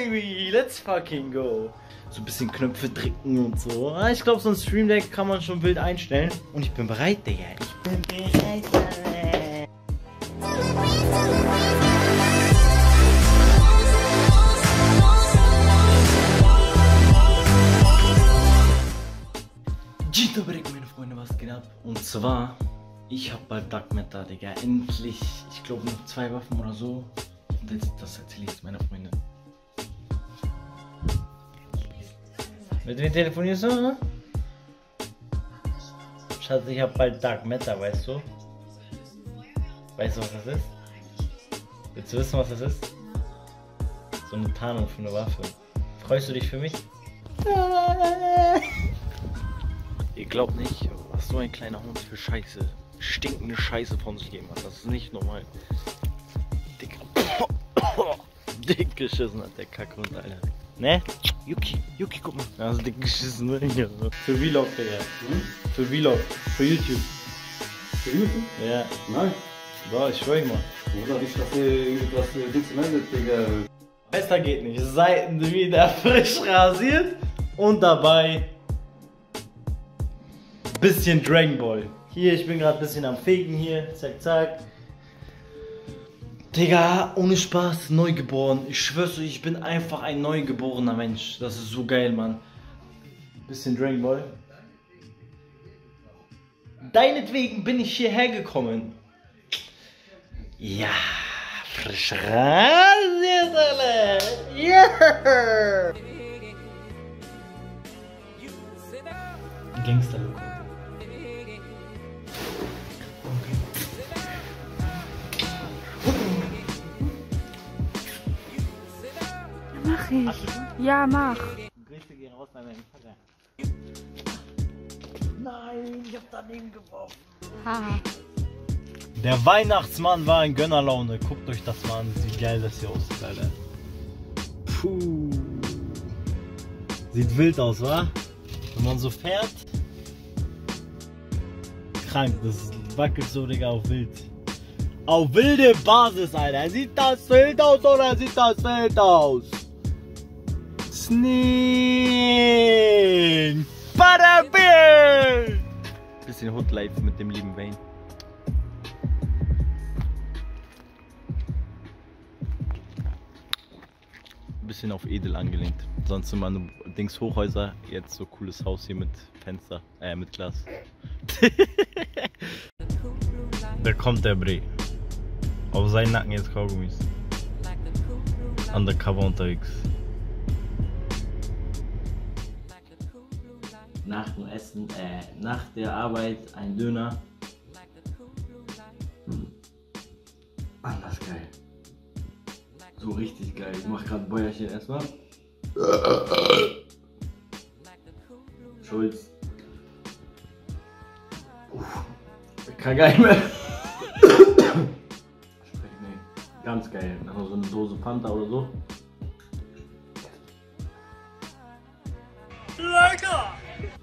baby, let's fucking go. So ein bisschen Knöpfe drücken und so. Ich glaube, so ein Stream Deck kann man schon wild einstellen. Und ich bin bereit, Digga. Ich bin bereit, Alter. Dzień dobry, meine Freunde, was geht ab? Und zwar, ich hab bald Dark Matter, Digga. Endlich, ich glaube noch 2 Waffen oder so. Und jetzt, das erzähle ich jetzt meiner Freundin. Mit wem telefonierst du, ne? Schatz, ich hab bald Dark Matter, weißt du? Weißt du, was das ist? Willst du wissen, was das ist? So eine Tarnung für eine Waffe. Freust du dich für mich? Ihr glaubt nicht, was so ein kleiner Hund für Scheiße, stinkende Scheiße von sich gegeben hat. Das ist nicht normal. Dick geschissen hat der Kackhund, Alter. Ne? Yuki, guck mal. Da hast du dick geschissen, ne? Ja. Für Vlog, Digga. Für Vlog. Für YouTube. Für YouTube? Ja. Nein. So, ich schwör ich mal. Oder ich dachte, was willst du meldet, Digga? Besser geht nicht. Seiten wieder frisch rasiert und dabei bisschen Dragon Ball. Hier, ich bin gerade ein bisschen am Faken hier. Zack, zack. Digga, ohne Spaß, neugeboren. Ich schwör's euch, ich bin einfach ein neugeborener Mensch. Das ist so geil, Mann. Bisschen Dragon Ball. Deinetwegen bin ich hierher gekommen. Ja, frisch rasiert, alle. Yeah. Gangster-Look. Mach ich. Ja, mach. Grüße gehen raus bei meinem Vater. Nein, ich hab daneben geworfen. Haha. Der Weihnachtsmann war in Gönnerlaune. Guckt euch das mal an, wie geil das hier aussieht, Alter. Puh. Sieht wild aus, wa? Wenn man so fährt. Krank, das wackelt so, Digga, auf wild. Auf wilde Basis, Alter. Sieht das wild aus oder sieht das wild aus? Sneak! Butterbeer! Bisschen Hoodlife mit dem lieben Wayne. Bisschen auf edel angelehnt. Sonst immer nur Dings Hochhäuser, jetzt so cooles Haus hier mit Fenster, mit Glas. Da kommt der Bre. Auf seinen Nacken jetzt Kaugummis. Undercover unterwegs. Nach dem Essen, nach der Arbeit ein Döner. Anders geil. So richtig geil. Ich mach grad Bäuerchen erstmal. Schulz. Ich kann gar nicht mehr. Ganz geil. Einfach so eine Dose Fanta oder so. Lecker!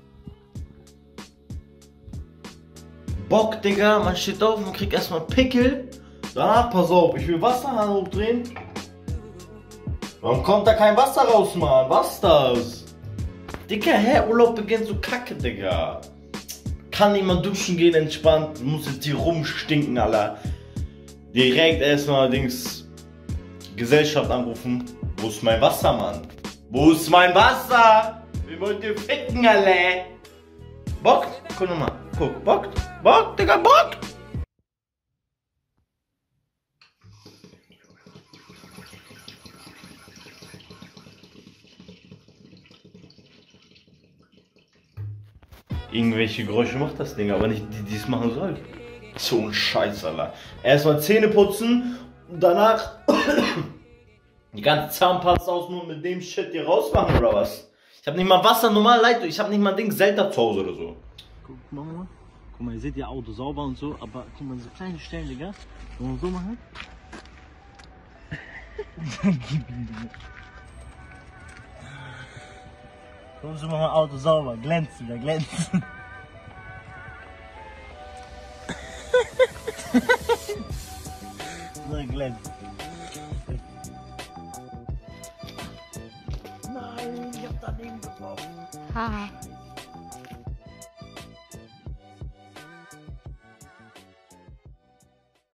Bock, Digga. Man steht auf und kriegt erstmal Pickel. Danach, pass auf, ich will Wasserhahn hochdrehen. Warum kommt da kein Wasser raus, Mann? Was ist das? Digga, hä? Urlaub beginnt so kacke, Digga. Kann niemand duschen gehen, entspannt. Muss jetzt hier rumstinken, Alter. Direkt erstmal Gesellschaft anrufen. Wo ist mein Wasser, Mann? Wo ist mein Wasser? Wie wollt ihr ficken, Alter? Bockt? Guck nochmal. Guck, bockt? Bockt, Digga, bockt! Irgendwelche Geräusche macht das Ding, aber nicht die es machen soll. So ein Scheiß, Alter. Erstmal Zähne putzen und danach die ganze Zahnpasta aus nur mit dem Shit hier rausmachen oder was? Ich hab nicht mal Wasser, normal Leid, ich hab nicht mal ein Ding Zelda zu Hause oder so. Guck mal, ihr seht ja Auto sauber und so, aber guck mal, so kleine Stellen, Digga. Wenn wir so machen. Gib ihn, Digga. Guck mal, Auto sauber, glänzt wieder, glänzt. So glänzt. Haha.